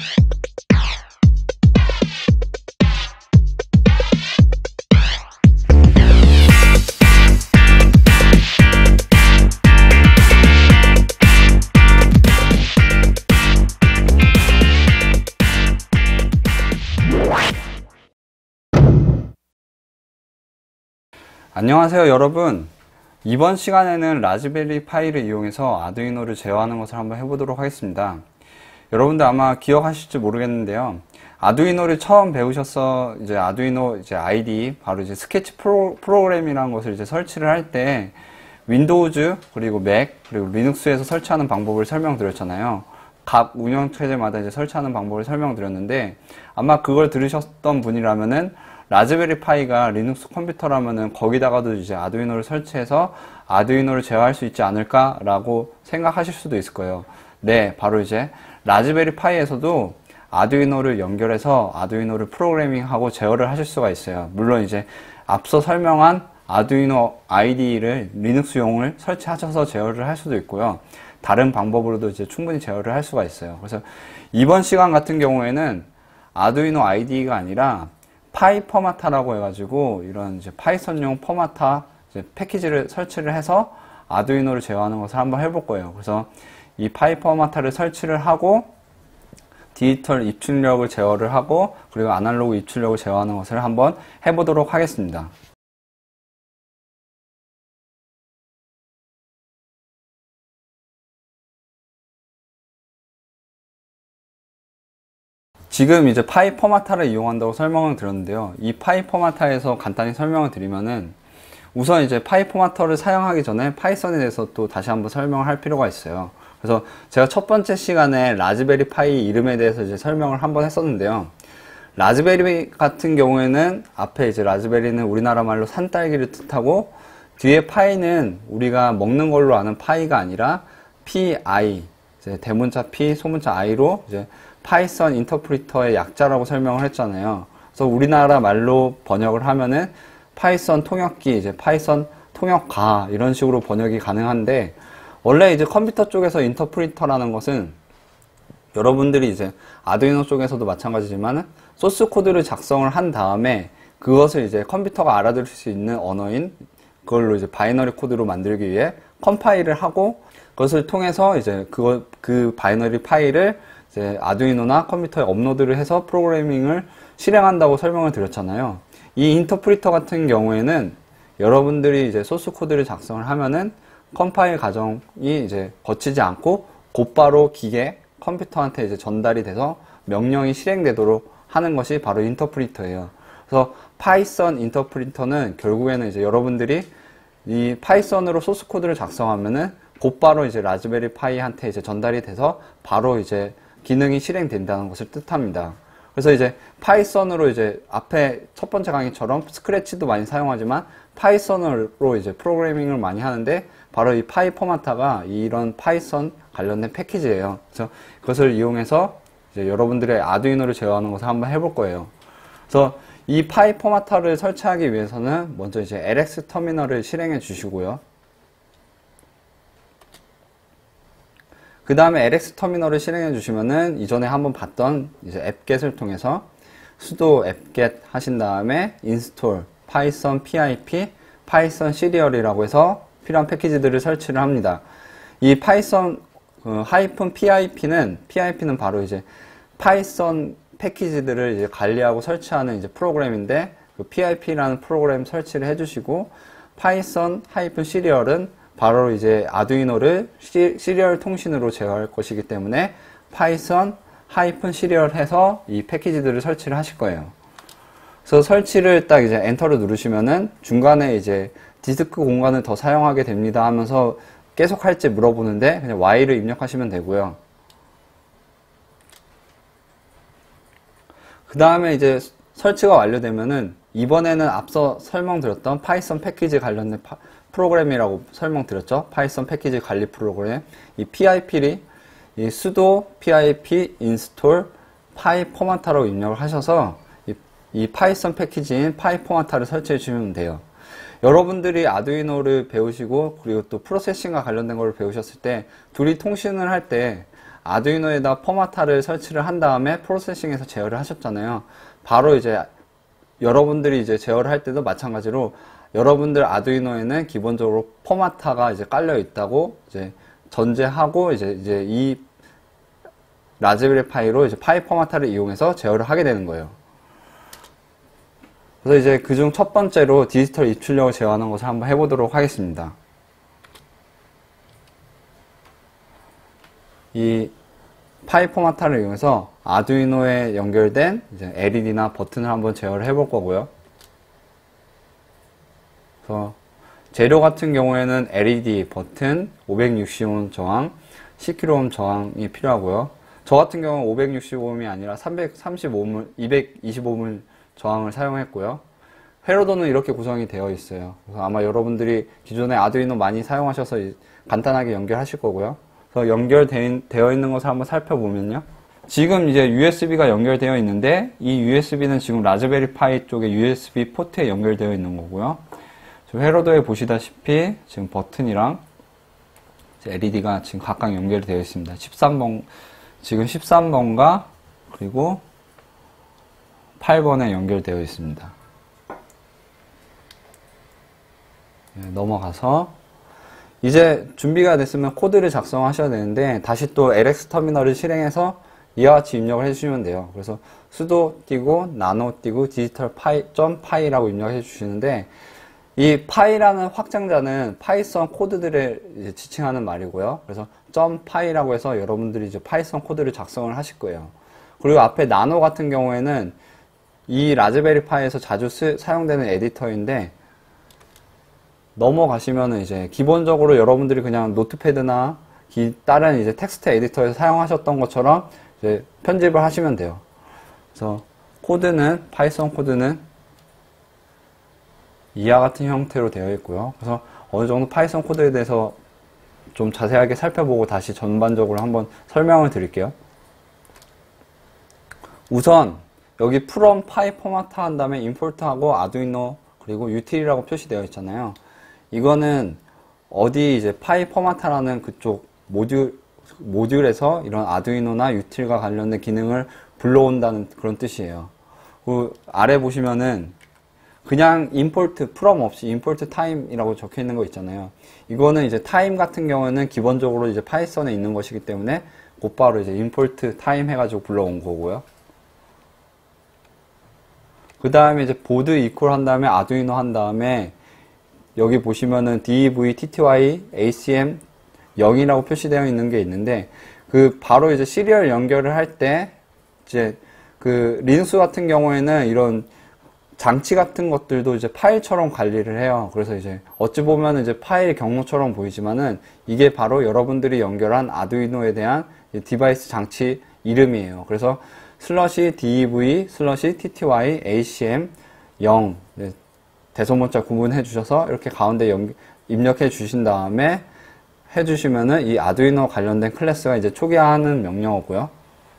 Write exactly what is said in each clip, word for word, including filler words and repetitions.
안녕하세요 여러분. 이번 시간에는 라즈베리 파이를 이용해서 아두이노를 제어하는 것을 한번 해보도록 하겠습니다. 여러분들 아마 기억하실지 모르겠는데요, 아두이노를 처음 배우셔서 이제 아두이노 이제 아이디 바로 이제 스케치 프로, 프로그램이라는 것을 이제 설치를 할 때 윈도우즈 그리고 맥 그리고 리눅스에서 설치하는 방법을 설명드렸잖아요. 각 운영체제마다 이제 설치하는 방법을 설명드렸는데, 아마 그걸 들으셨던 분이라면은 라즈베리 파이가 리눅스 컴퓨터라면은 거기다가도 이제 아두이노를 설치해서 아두이노를 제어할 수 있지 않을까 라고 생각하실 수도 있을 거예요. 네, 바로 이제 라즈베리 파이에서도 아두이노를 연결해서 아두이노를 프로그래밍하고 제어를 하실 수가 있어요. 물론 이제 앞서 설명한 아두이노 아이디를 리눅스용을 설치하셔서 제어를 할 수도 있고요, 다른 방법으로도 이제 충분히 제어를 할 수가 있어요. 그래서 이번 시간 같은 경우에는 아두이노 아이디가 아니라 파이 포마타라고 해가지고 이런 이제 파이썬용 포마타 이제 패키지를 설치를 해서 아두이노를 제어하는 것을 한번 해볼 거예요. 그래서 이 파이 포마타를 설치를 하고 디지털 입출력을 제어를 하고 그리고 아날로그 입출력을 제어하는 것을 한번 해보도록 하겠습니다. 지금 이제 파이 포마타를 이용한다고 설명을 드렸는데요, 이 파이 포마타에서 간단히 설명을 드리면은, 우선 이제 파이 포마타를 사용하기 전에 파이썬에 대해서 또 다시 한번 설명을 할 필요가 있어요. 그래서 제가 첫 번째 시간에 라즈베리 파이 이름에 대해서 이제 설명을 한번 했었는데요, 라즈베리 같은 경우에는 앞에 이제 라즈베리는 우리나라 말로 산딸기를 뜻하고, 뒤에 파이는 우리가 먹는 걸로 아는 파이가 아니라 pi, 이제 대문자 P, 소문자 I로 이제 파이썬 인터프리터의 약자라고 설명을 했잖아요. 그래서 우리나라 말로 번역을 하면은 파이썬 통역기, 이제 파이썬 통역가 이런 식으로 번역이 가능한데, 원래 이제 컴퓨터 쪽에서 인터프리터라는 것은 여러분들이 이제 아두이노 쪽에서도 마찬가지지만 소스 코드를 작성을 한 다음에 그것을 이제 컴퓨터가 알아들을 수 있는 언어인 그걸로 이제 바이너리 코드로 만들기 위해 컴파일을 하고, 그것을 통해서 이제 그거 그 바이너리 파일을 이제 아두이노나 컴퓨터에 업로드를 해서 프로그래밍을 실행한다고 설명을 드렸잖아요. 이 인터프리터 같은 경우에는 여러분들이 이제 소스 코드를 작성을 하면은 컴파일 과정이 이제 거치지 않고 곧바로 기계 컴퓨터한테 이제 전달이 돼서 명령이 실행되도록 하는 것이 바로 인터프리터예요. 그래서 파이썬 인터프리터는 결국에는 이제 여러분들이 이 파이썬으로 소스 코드를 작성하면은 곧바로 이제 라즈베리 파이한테 이제 전달이 돼서 바로 이제 기능이 실행된다는 것을 뜻합니다. 그래서 이제 파이썬으로 이제 앞에 첫 번째 강의처럼 스크래치도 많이 사용하지만 파이썬으로 이제 프로그래밍을 많이 하는데, 바로 이 파이 포마타가 이런 파이썬 관련된 패키지예요. 그래서 그것을 이용해서 이제 여러분들의 아두이노를 제어하는 것을 한번 해볼 거예요. 그래서 이 파이 포마타를 설치하기 위해서는 먼저 이제 엘엑스 터미널을 실행해 주시고요. 그 다음에 엘엑스 터미널을 실행해 주시면은 이전에 한번 봤던 이제 앱겟을 통해서 sudo apt-get 하신 다음에 install python pip python serial이라고 해서 필요한 패키지들을 설치를 합니다. 이 python 어, 하이픈 pip는 pip는 바로 이제 파이썬 패키지들을 이제 관리하고 설치하는 이제 프로그램인데, 그 pip라는 프로그램 설치를 해주시고, python 하이픈 serial은 바로 이제 아두이노를 시, 시리얼 통신으로 제어할 것이기 때문에 파이썬 하이픈 시리얼 해서 이 패키지들을 설치를 하실 거예요. 그래서 설치를 딱 이제 엔터를 누르시면은 중간에 이제 디스크 공간을 더 사용하게 됩니다 하면서 계속 할지 물어보는데 그냥 Y를 입력하시면 되고요. 그 다음에 이제 설치가 완료되면은 이번에는 앞서 설명드렸던 파이썬 패키지 관련된 파, 프로그램이라고 설명드렸죠. 파이썬 패키지 관리 프로그램. 이 pip이 이 sudo pip install py포마타로 입력을 하셔서 이, 이 파이썬 패키지인 파이포마타를 설치해 주시면 돼요. 여러분들이 아두이노를 배우시고 그리고 또 프로세싱과 관련된 걸 배우셨을 때 둘이 통신을 할 때 아두이노에다 포마타를 설치를 한 다음에 프로세싱해서 제어를 하셨잖아요. 바로 이제 여러분들이 이제 제어를 할 때도 마찬가지로 여러분들 아두이노에는 기본적으로 포마타가 이제 깔려 있다고 이제 전제하고 이제 이제 이 라즈베리 파이로 이제 파이 포마타를 이용해서 제어를 하게 되는 거예요. 그래서 이제 그중 첫 번째로 디지털 입출력을 제어하는 것을 한번 해보도록 하겠습니다. 이 파이 포마타를 이용해서 아두이노에 연결된 이제 엘이디나 버튼을 한번 제어를 해볼 거고요. 그래서 재료 같은 경우에는 엘이디 버튼, 오백육십 옴 저항, 십 킬로옴 저항이 필요하고요. 저 같은 경우는 오백육십 옴이 아니라 삼백삼십오 옴을, 이백이십오 옴을 저항을 사용했고요. 회로도는 이렇게 구성이 되어 있어요. 그래서 아마 여러분들이 기존에 아두이노 많이 사용하셔서 간단하게 연결하실 거고요. 그래서 연결되어 있는 것을 한번 살펴보면요. 지금 이제 유에스비가 연결되어 있는데 이 유에스비는 지금 라즈베리 파이 쪽에 유에스비 포트에 연결되어 있는 거고요. 회로도에 보시다시피 지금 버튼이랑 엘이디가 지금 각각 연결이 되어 있습니다. 십삼 번, 지금 십삼 번과 그리고 팔 번에 연결되어 있습니다. 네, 넘어가서 이제 준비가 됐으면 코드를 작성하셔야 되는데 다시 또 엘엑스 터미널을 실행해서 이와 같이 입력을 해주시면 돼요. 그래서 sudo 띄고 nano 띄고 digital pi, .py라고 입력해 주시는데 이 파이라는 확장자는 파이썬 코드들을 이제 지칭하는 말이고요. 그래서 .py라고 해서 여러분들이 이제 파이썬 코드를 작성을 하실 거예요. 그리고 앞에 나노 같은 경우에는 이 라즈베리 파이에서 자주 쓰, 사용되는 에디터인데 넘어가시면은 이제 기본적으로 여러분들이 그냥 노트패드나 기, 다른 이제 텍스트 에디터에서 사용하셨던 것처럼 이제 편집을 하시면 돼요. 그래서 코드는 파이썬 코드는 이와 같은 형태로 되어 있고요. 그래서 어느 정도 파이썬 코드에 대해서 좀 자세하게 살펴보고 다시 전반적으로 한번 설명을 드릴게요. 우선 여기 from 파이 포마타 한 다음에 임포트하고 아두이노 그리고 유틸이라고 표시되어 있잖아요. 이거는 어디 이제 파이 포마타라는 그쪽 모듈, 모듈에서 이런 아두이노나 유틸과 관련된 기능을 불러온다는 그런 뜻이에요. 그 아래 보시면은 그냥 import from 없이 import time이라고 적혀 있는 거 있잖아요. 이거는 이제 time 같은 경우는 기본적으로 이제 파이썬에 있는 것이기 때문에 곧바로 이제 import time 해가지고 불러온 거고요. 그 다음에 이제 보드 equal 한 다음에 아두이노 한 다음에 여기 보시면은 dev, tty, acm 영이라고 표시되어 있는 게 있는데 그 바로 이제 시리얼 연결을 할 때 이제 그 리눅스 같은 경우에는 이런 장치 같은 것들도 이제 파일처럼 관리를 해요. 그래서 이제 어찌 보면 이제 파일 경로처럼 보이지만은 이게 바로 여러분들이 연결한 아두이노에 대한 디바이스 장치 이름이에요. 그래서 슬러시 dev 슬러시 tty acm 영 대소문자 구분해 주셔서 이렇게 가운데 연, 입력해 주신 다음에 해 주시면은 이 아두이노 관련된 클래스가 이제 초기화하는 명령어고요.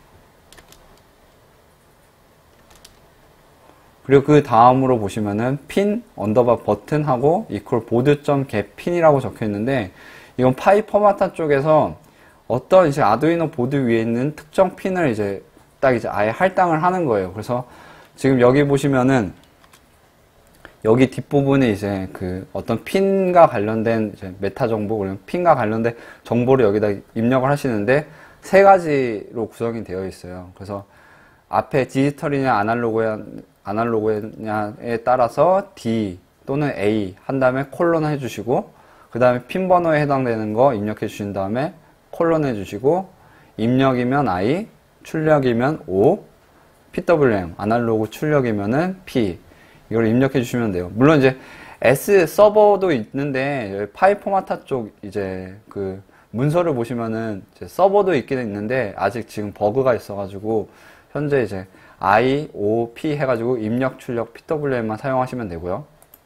그리고 그 다음으로 보시면은 핀 언더바 버튼하고 이퀄 보드.get 핀이라고 적혀 있는데 이건 파이 포마타 쪽에서 어떤 이제 아두이노 보드 위에 있는 특정 핀을 이제 딱 이제 아예 할당을 하는 거예요. 그래서 지금 여기 보시면은 여기 뒷부분에 이제 그 어떤 핀과 관련된 이제 메타 정보, 그리고 핀과 관련된 정보를 여기다 입력을 하시는데 세 가지로 구성이 되어 있어요. 그래서 앞에 디지털이냐 아날로그냐, 아날로그냐에 따라서 D 또는 A 한 다음에 콜론 해주시고 그 다음에 핀 번호에 해당되는 거 입력해 주신 다음에 콜론 해주시고 입력이면 I, 출력이면 O, 피더블유엠 아날로그 출력이면은 P 이걸 입력해 주시면 돼요. 물론 이제 S 서버도 있는데 파이 포마타 쪽 이제 그 문서를 보시면은 이제 서버도 있긴 있는데 아직 지금 버그가 있어가지고 현재 이제 I, O, P 해가지고 입력, 출력, 피더블유엠만 사용하시면 되고요.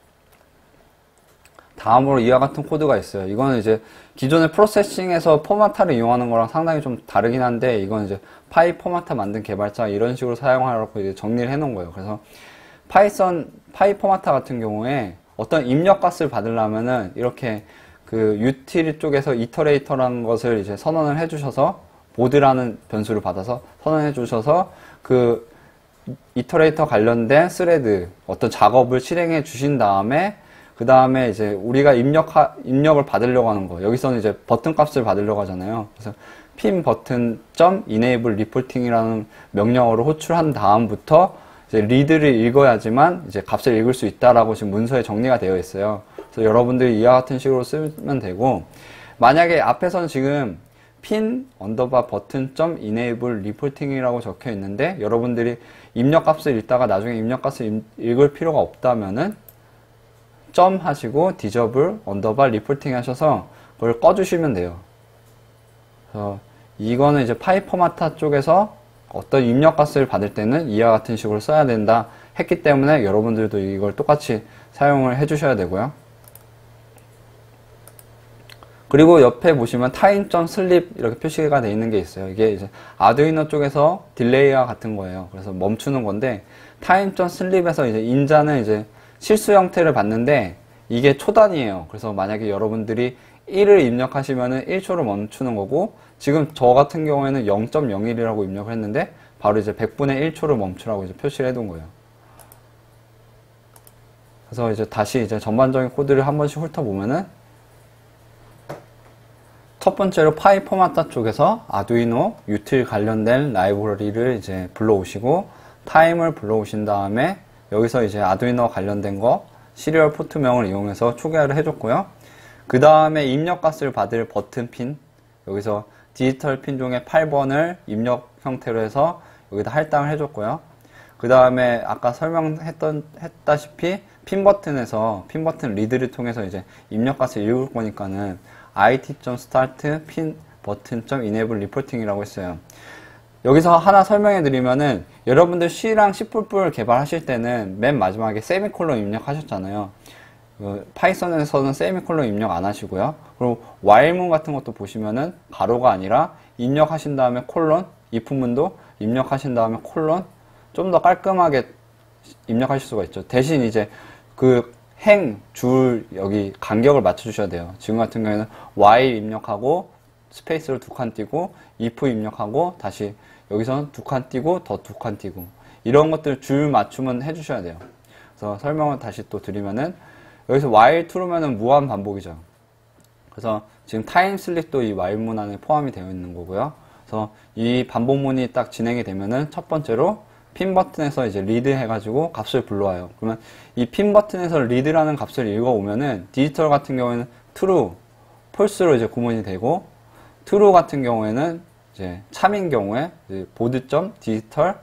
다음으로 이와 같은 코드가 있어요. 이거는 이제 기존의 프로세싱에서 포마타를 이용하는 거랑 상당히 좀 다르긴 한데 이건 이제 파이 포마타 만든 개발자 이런 식으로 사용하려고 이제 정리를 해 놓은 거예요. 그래서 파이썬, 파이 포마타 같은 경우에 어떤 입력 값을 받으려면은 이렇게 그 유틸 쪽에서 이터레이터라는 것을 이제 선언을 해 주셔서 보드라는 변수를 받아서 선언해 주셔서 그 이터레이터 관련된 스레드 어떤 작업을 실행해 주신 다음에 그 다음에 이제 우리가 입력 입력을 받으려고 하는 거, 여기서는 이제 버튼 값을 받으려고 하잖아요. 그래서 pin 버튼 점 enable reporting이라는 명령어를 호출한 다음부터 이제 리드를 읽어야지만 이제 값을 읽을 수 있다라고 지금 문서에 정리가 되어 있어요. 그래서 여러분들이 이와 같은 식으로 쓰면 되고, 만약에 앞에서는 지금 pin 언더바 버튼 점 enable reporting이라고 적혀 있는데 여러분들이 입력 값을 읽다가 나중에 입력 값을 읽을 필요가 없다면은 점 하시고 디저블 언더바 리포팅 하셔서 그걸 꺼주시면 돼요. 그래서 이거는 이제 파이 포마타 쪽에서 어떤 입력 값을 받을 때는 이와 같은 식으로 써야 된다 했기 때문에 여러분들도 이걸 똑같이 사용을 해 주셔야 되고요. 그리고 옆에 보시면 time.sleep 이렇게 표시가 되어 있는 게 있어요. 이게 이제 아두이노 쪽에서 딜레이와 같은 거예요. 그래서 멈추는 건데 time.sleep에서 이제 인자는 이제 실수 형태를 받는데 이게 초단위예요. 그래서 만약에 여러분들이 일을 입력하시면은 일 초로 멈추는 거고, 지금 저 같은 경우에는 영 점 영일이라고 입력을 했는데 바로 이제 백분의 일 초를 멈추라고 이제 표시를 해둔 거예요. 그래서 이제 다시 이제 전반적인 코드를 한 번씩 훑어보면은, 첫 번째로 파이 포마타 쪽에서 아두이노 유틸 관련된 라이브러리를 이제 불러오시고 타임을 불러오신 다음에 여기서 이제 아두이노 관련된 거 시리얼 포트명을 이용해서 초기화를 해줬고요. 그 다음에 입력 값을 받을 버튼 핀, 여기서 디지털 핀 중에 팔 번을 입력 형태로 해서 여기다 할당을 해줬고요. 그 다음에 아까 설명했던 했다시피 핀 버튼에서 핀 버튼 리드를 통해서 이제 입력 값을 읽을 거니까는 it.start 핀 버튼.enable reporting이라고 했어요. 여기서 하나 설명해 드리면은, 여러분들 C랑 C++ 개발하실 때는 맨 마지막에 세미콜론 입력하셨잖아요. 그 파이썬에서는 세미콜론 입력 안 하시고요. 그리고 while문 같은 것도 보시면은 가로가 아니라 입력하신 다음에 콜론, if문도 입력하신 다음에 콜론, 좀 더 깔끔하게 입력하실 수가 있죠. 대신 이제 그 행, 줄, 여기 간격을 맞춰 주셔야 돼요. 지금 같은 경우에는 while 입력하고 스페이스를 두 칸 띄고 if 입력하고 다시 여기서는 두 칸 띄고 더 두 칸 띄고 이런 것들 줄 맞춤은 해 주셔야 돼요. 그래서 설명을 다시 또 드리면은, 여기서 while true면은 무한 반복이죠. 그래서 지금 time sleep도 이 while문 안에 포함이 되어 있는 거고요. 그래서 이 반복문이 딱 진행이 되면은 첫 번째로 핀 버튼에서 이제 리드 해가지고 값을 불러와요. 그러면 이 핀 버튼에서 리드라는 값을 읽어오면은 디지털 같은 경우에는 true, false로 이제 구문이 되고, true 같은 경우에는 이제 참인 경우에 보드점 디지털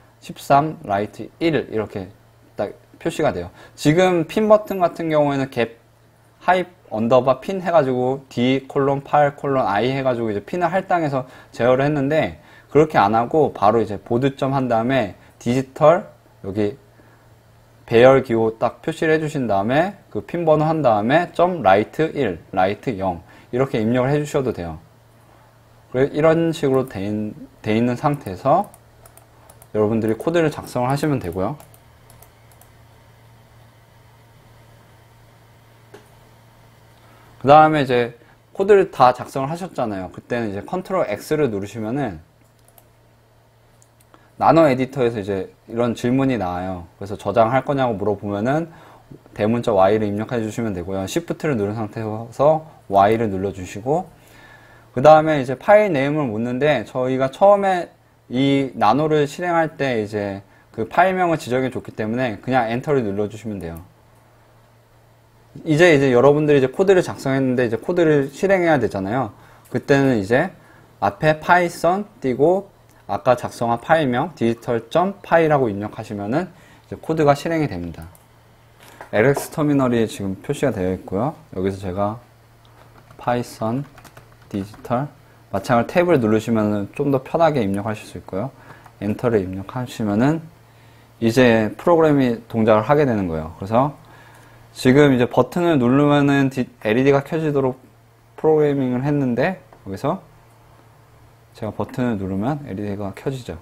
십삼 라이트 일 이렇게 딱 표시가 돼요. 지금 핀 버튼 같은 경우에는 갭 하이 언더바 핀 해가지고 D 콜론 팔 콜론 I 해가지고 이제 핀을 할당해서 제어를 했는데, 그렇게 안 하고 바로 이제 보드점 한 다음에 디지털 여기 배열 기호 딱 표시를 해주신 다음에 그 핀 번호 한 다음에 점 라이트 일, 라이트 영 이렇게 입력을 해주셔도 돼요. 이런 식으로 돼, 있, 돼 있는 상태에서 여러분들이 코드를 작성을 하시면 되고요. 그 다음에 이제 코드를 다 작성을 하셨잖아요. 그때는 이제 컨트롤 X를 누르시면은 나노 에디터에서 이제 이런 질문이 나와요. 그래서 저장할 거냐고 물어보면은 대문자 Y를 입력해 주시면 되고요. Shift를 누른 상태에서 Y를 눌러 주시고, 그 다음에 이제 파일 네임을 묻는데, 저희가 처음에 이 나노를 실행할 때 이제 그 파일명을 지정해 줬기 때문에 그냥 엔터를 눌러 주시면 돼요. 이제 이제 여러분들이 이제 코드를 작성했는데 이제 코드를 실행해야 되잖아요. 그때는 이제 앞에 파이썬 띄고 아까 작성한 파일명 digital.py라고 입력하시면은 이제 코드가 실행이 됩니다. 엘엑스 터미널이 지금 표시가 되어 있고요. 여기서 제가 파이썬 디지털 마찬가지로 탭을 누르시면은 좀 더 편하게 입력하실 수 있고요. 엔터를 입력하시면은 이제 프로그램이 동작을 하게 되는 거예요. 그래서 지금 이제 버튼을 누르면은 엘이디가 켜지도록 프로그래밍을 했는데, 여기서 제가 버튼을 누르면 엘이디가 켜지죠.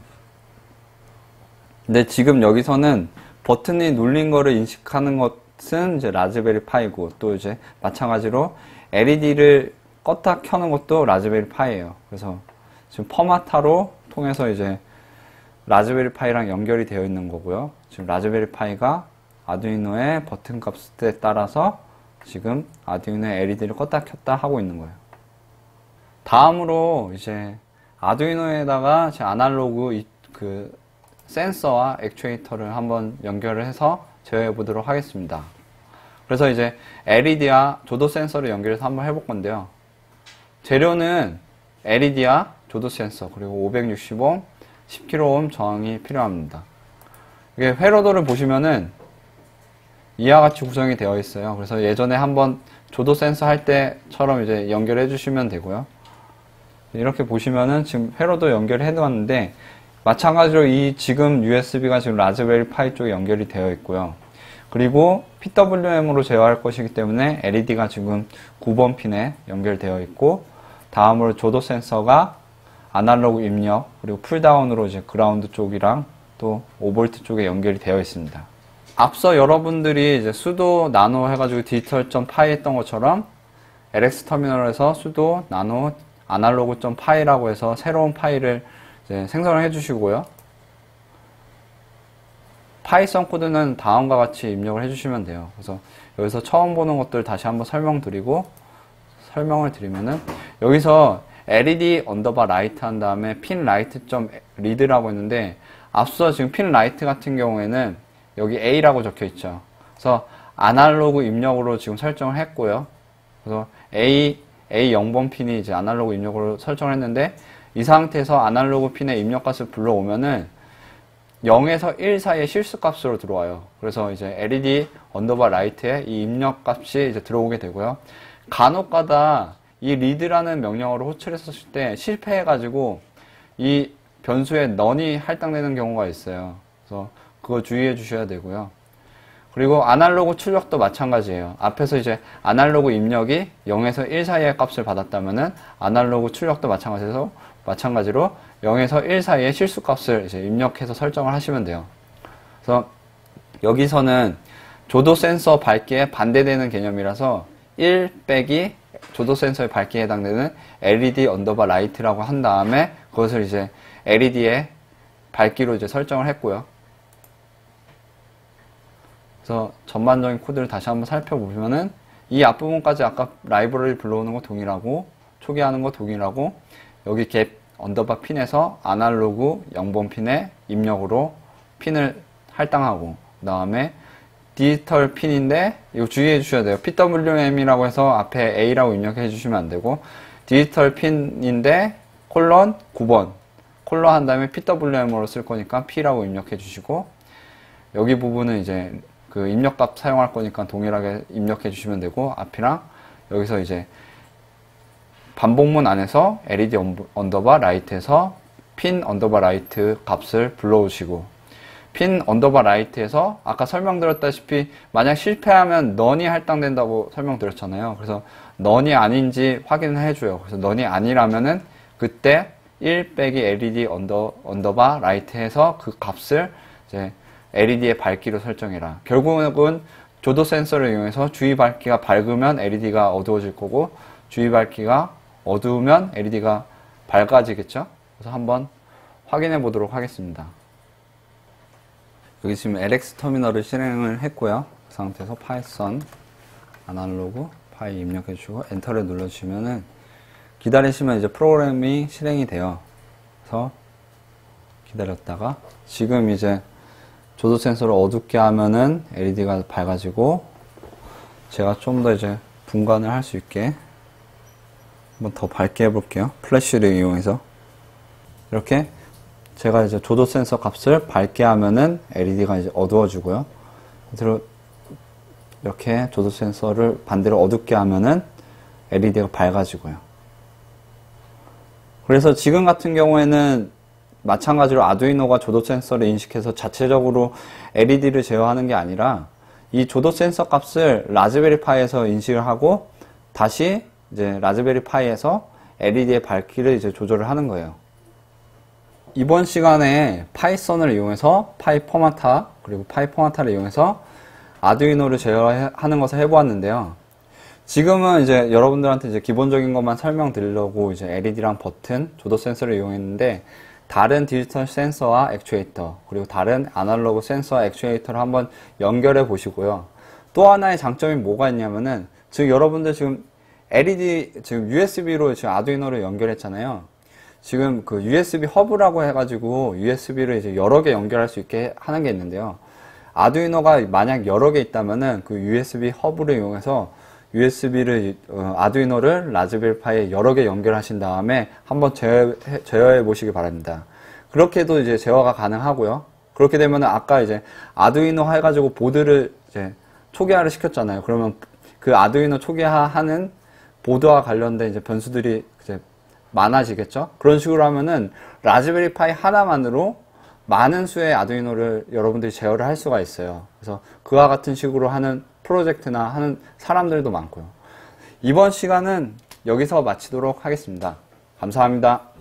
근데 지금 여기서는 버튼이 눌린 거를 인식하는 것은 이제 라즈베리 파이고, 또 이제 마찬가지로 엘이디를 껐다 켜는 것도 라즈베리 파이예요. 그래서 지금 퍼마타로 통해서 이제 라즈베리 파이랑 연결이 되어 있는 거고요. 지금 라즈베리 파이가 아두이노의 버튼 값에 따라서 지금 아두이노의 엘이디를 껐다 켰다 하고 있는 거예요. 다음으로 이제 아두이노에다가 제 아날로그 이, 그 센서와 액추에이터를 한번 연결을 해서 제어해 보도록 하겠습니다. 그래서 이제 엘이디와 조도 센서를 연결해서 한번 해볼 건데요. 재료는 엘이디와 조도 센서 그리고 오백육십 옴, 십 킬로옴 저항이 필요합니다. 이게 회로도를 보시면은 이와 같이 구성이 되어 있어요. 그래서 예전에 한번 조도 센서 할 때처럼 이제 연결해 주시면 되고요. 이렇게 보시면은 지금 회로도 연결해 놨는데 마찬가지로 이 지금 유에스비가 지금 라즈베리 파이 쪽에 연결이 되어 있고요. 그리고 피더블유엠으로 제어할 것이기 때문에 엘이디가 지금 구 번 핀에 연결되어 있고, 다음으로 조도 센서가 아날로그 입력 그리고 풀다운으로 이제 그라운드 쪽이랑 또 오 볼트 쪽에 연결이 되어 있습니다. 앞서 여러분들이 이제 수도 나노 해가지고 디지털.파이 했던 것처럼 엘엑스 터미널에서 수도 나노 아날로그.파이라고 해서 새로운 파일을 이제 생성을 해주시고요. 파이썬 코드는 다음과 같이 입력을 해주시면 돼요. 그래서 여기서 처음 보는 것들 다시 한번 설명드리고 설명을 드리면은 여기서 엘이디 언더바 라이트 한 다음에 핀 라이트 점 리드라고 했는데, 앞서 지금 핀 라이트 같은 경우에는 여기 A라고 적혀 있죠. 그래서 아날로그 입력으로 지금 설정을 했고요. 그래서 A, 에이 영 번 핀이 이제 아날로그 입력으로 설정을 했는데, 이 상태에서 아날로그 핀의 입력값을 불러오면은 영에서 일 사이의 실수값으로 들어와요. 그래서 이제 엘이디 언더바 라이트에 이 입력값이 이제 들어오게 되고요. 간혹가다 이 리드라는 명령어를 호출했었을 때 실패해가지고 이 변수에 넌이 할당되는 경우가 있어요. 그래서 그거 주의해 주셔야 되고요. 그리고 아날로그 출력도 마찬가지예요. 앞에서 이제 아날로그 입력이 영에서 일 사이의 값을 받았다면은 아날로그 출력도 마찬가지로 마찬가지로 영에서 일 사이의 실수 값을 이제 입력해서 설정을 하시면 돼요. 그래서 여기서는 조도 센서 밝기에 반대되는 개념이라서 일 빼기 조도 센서의 밝기에 해당되는 엘이디 언더바 라이트라고 한 다음에 그것을 이제 엘이디의 밝기로 이제 설정을 했고요. 그래서 전반적인 코드를 다시 한번 살펴보면은 이 앞부분까지 아까 라이브러리 불러오는 거 동일하고 초기화하는 거 동일하고, 여기 갭 언더바 핀에서 아날로그 영 번 핀의 입력으로 핀을 할당하고, 그 다음에 디지털 핀인데 이거 주의해 주셔야 돼요. 피더블유엠이라고 해서 앞에 A라고 입력해 주시면 안 되고, 디지털 핀인데 콜론 구 번 콜론 한 다음에 피더블유엠으로 쓸 거니까 P라고 입력해 주시고, 여기 부분은 이제 그 입력값 사용할 거니까 동일하게 입력해 주시면 되고, 앞이랑 여기서 이제 반복문 안에서 엘이디 언더바 라이트에서 핀 언더바 라이트 값을 불러오시고, 핀 언더바 라이트에서 아까 설명드렸다시피 만약 실패하면 넌이 할당된다고 설명드렸잖아요. 그래서 넌이 아닌지 확인을 해줘요. 그래서 넌이 아니라면은 그때 일 빼기 엘이디 언더, 언더바 라이트에서 그 값을 이제 엘이디의 밝기로 설정해라. 결국은 조도 센서를 이용해서 주위 밝기가 밝으면 엘이디가 어두워질 거고, 주위 밝기가 어두우면 엘이디가 밝아지겠죠. 그래서 한번 확인해 보도록 하겠습니다. 여기 지금 엘엑스 터미널을 실행을 했고요. 그 상태에서 파이썬 아날로그 파이 입력해 주시고 엔터를 눌러주시면은 기다리시면 이제 프로그램이 실행이 돼요. 그래서 기다렸다가 지금 이제 조도 센서를 어둡게 하면은 엘이디가 밝아지고, 제가 좀 더 이제 분간을 할 수 있게 한번 더 밝게 해볼게요. 플래시를 이용해서 이렇게 제가 이제 조도 센서 값을 밝게 하면은 엘이디가 이제 어두워지고요. 그대로 이렇게 조도 센서를 반대로 어둡게 하면은 엘이디가 밝아지고요. 그래서 지금 같은 경우에는 마찬가지로 아두이노가 조도 센서를 인식해서 자체적으로 엘이디를 제어하는 게 아니라 이 조도 센서 값을 라즈베리 파이에서 인식을 하고 다시 이제 라즈베리 파이에서 엘이디의 밝기를 이제 조절을 하는 거예요. 이번 시간에 파이썬을 이용해서 파이 포마타 그리고 파이 포마타를 이용해서 아두이노를 제어하는 것을 해보았는데요. 지금은 이제 여러분들한테 이제 기본적인 것만 설명드리려고 이제 엘이디랑 버튼, 조도 센서를 이용했는데, 다른 디지털 센서와 액추에이터, 그리고 다른 아날로그 센서와 액추에이터를 한번 연결해 보시고요. 또 하나의 장점이 뭐가 있냐면은, 지금 여러분들 지금 엘이디, 지금 유에스비로 지금 아두이노를 연결했잖아요. 지금 그 유에스비 허브라고 해가지고 유에스비를 이제 여러 개 연결할 수 있게 하는 게 있는데요. 아두이노가 만약 여러 개 있다면은 그 유에스비 허브를 이용해서 유에스비를, 어, 아두이노를 라즈베리 파이에 여러 개 연결하신 다음에 한번 제어, 제어해 보시기 바랍니다. 그렇게 해도 이제 제어가 가능하고요. 그렇게 되면 아까 이제 아두이노 해가지고 보드를 이제 초기화를 시켰잖아요. 그러면 그 아두이노 초기화하는 보드와 관련된 이제 변수들이 이제 많아지겠죠? 그런 식으로 하면은 라즈베리 파이 하나만으로 많은 수의 아두이노를 여러분들이 제어를 할 수가 있어요. 그래서 그와 같은 식으로 하는 프로젝트나 하는 사람들도 많고요. 이번 시간은 여기서 마치도록 하겠습니다. 감사합니다.